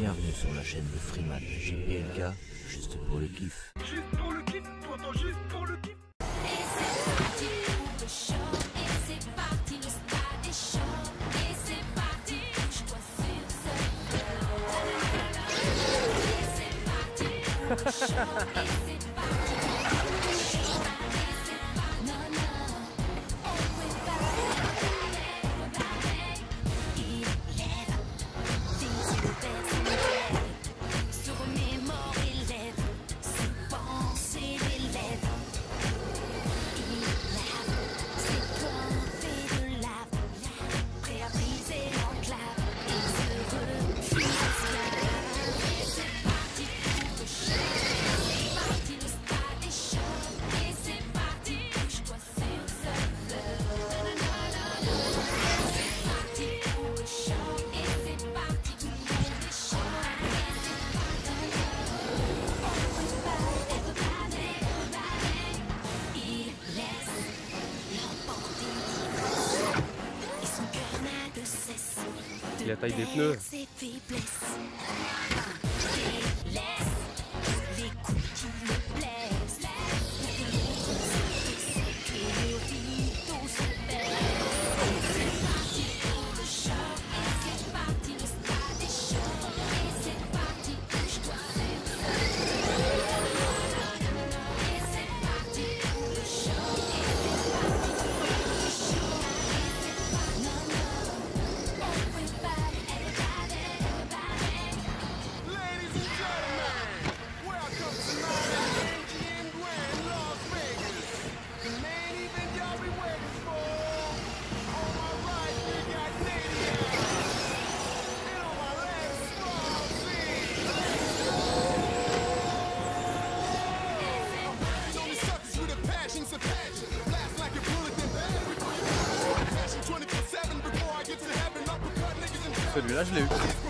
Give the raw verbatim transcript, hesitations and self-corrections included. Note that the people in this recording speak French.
Bienvenue sur la chaîne de Freeman, J P L K, juste pour le kiff. Juste pour le kiff, t'entends juste pour le kiff. Et c'est parti pour le show, et c'est parti, le stade est chaud, et c'est parti, touche-toi sur ce et c'est parti pour le show, et c'est parti, et c'est parti, non, non, everybody, everybody, il lève, des yeux baissés, se remémore et lève, ses pensées l'élèvent. La taille des pneus. Les coups qui me plaisent, que le rideau se baisse. C'est parti pour le show, et c'est parti, le stade est chaud, et c'est parti, touche-toi sur ce et c'est parti pour le show, et c'est parti pour le show, et c'est parti, non, non. Celui-là, je l'ai eu.